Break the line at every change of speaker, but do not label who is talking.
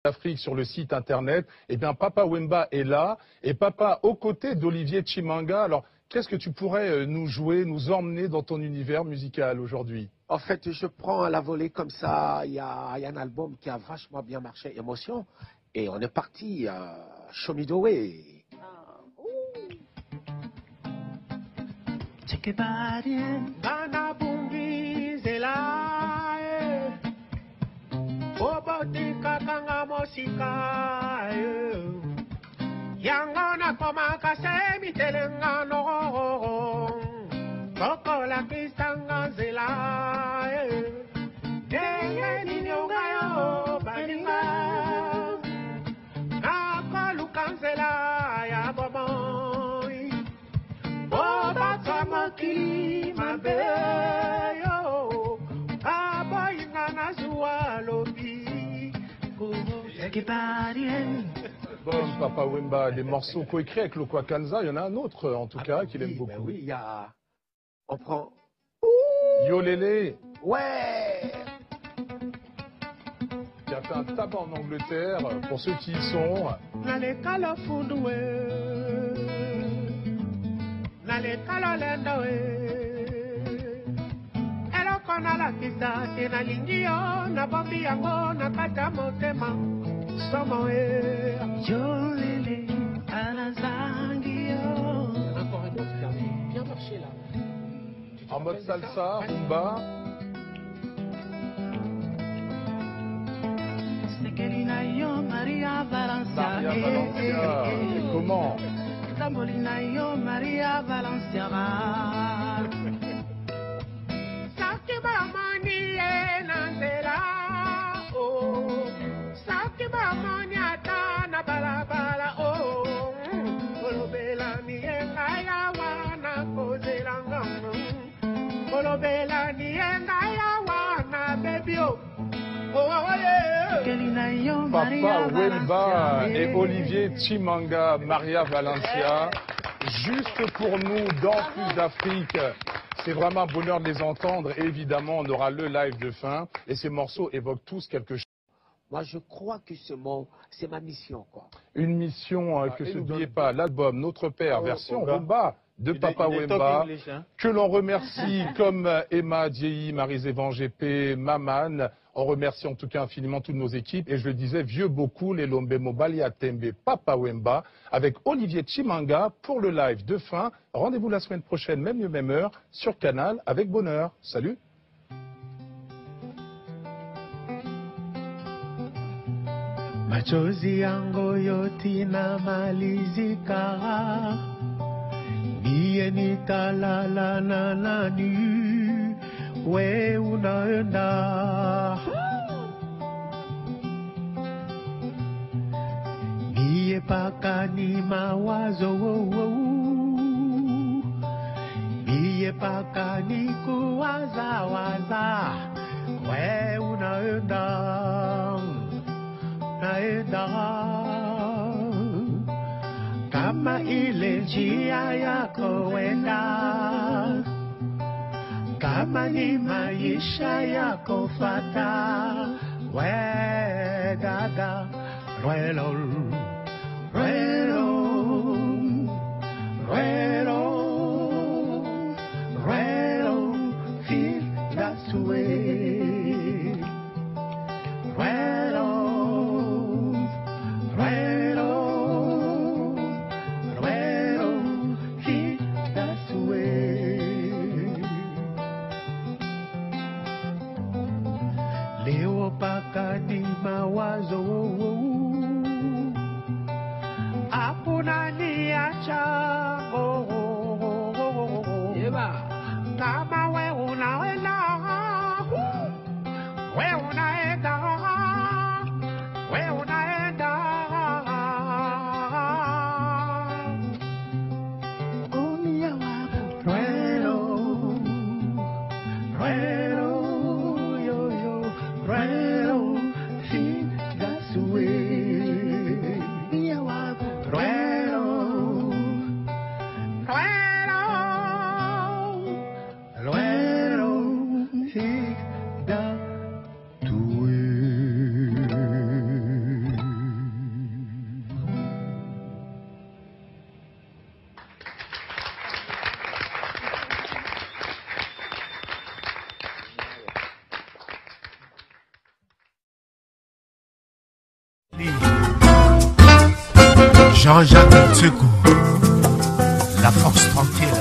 Afrique sur le site internet. Eh bien, Papa Wemba est là, et Papa aux côtés d'Olivier Chimanga. Alors, qu'est-ce que tu pourrais nous jouer, nous emmener dans ton univers musical aujourd'hui?
En fait, je prends à la volée comme ça. Il y a un album qui a vachement bien marché, Émotion, et on est parti à Show Me the Way. Yangona koma kasemi telengano Kokola kistanga zela Denge ninyogayo baninga Nakolu kansela ya boboy Boba tamaki mabeyo Aboy nana zuwa lobi
Bon, Papa Wemba, des morceaux coécrits avec Lokwa Kanza, il y en a un autre en tout cas qu'il aime beaucoup.
Ben oui, il y a... On prend...
Yo Lélé.
Ouais.
Qui a fait un tabac en Angleterre, pour ceux qui y sont.
Nale kalo funduwe Nale kalo lendowe Elo kona la kisa Tena lingio Na bombi yango Na kata motema Somo Yo lele Alazangio. Encore un autre qui a bien marché là.
En mode salsa, rumba. Maria Valencia. Et comment?
Maria Valencia.
Papa Wemba et Olivier Chimanga, Maria Valencia, juste pour nous dans Plus d'Afrique. C'est vraiment un bonheur de les entendre. Et évidemment, on aura le live de fin. Et ces morceaux évoquent tous quelque chose.
Moi, je crois que c'est ma mission, quoi.
Une mission que n'oubliez pas, l'album Notre Père, version rumba de Papa Wemba, que l'on remercie comme Emma Djei, Marie-Zévan GP, Maman. On remercie en tout cas infiniment toutes nos équipes. Et je le disais, vieux beaucoup, les Lombe Mobali Atembe, Papa Wemba, avec Olivier Chimanga pour le live de fin. Rendez-vous la semaine prochaine, même lieu, même heure, sur Canal, avec bonheur. Salut!
Machozi yangu yote na malizika, mie nitalala na nani, we unaenda. Mie paka ni mawazo, mie paka ni kuwaza, we unaenda. Naenda kama ile njia yako wenda, kama ni maisha yako fata, we dada, relo, relo, relo, relo, feel that way. Leo paka ni mawazo, hakuna niacha, kama we unaenda, we unaenda, we unaenda. Ruelo, ruelo, yo, yo, ruelo, fin, that's the way.
Jean-Jacques Tsekou, la force tranquille.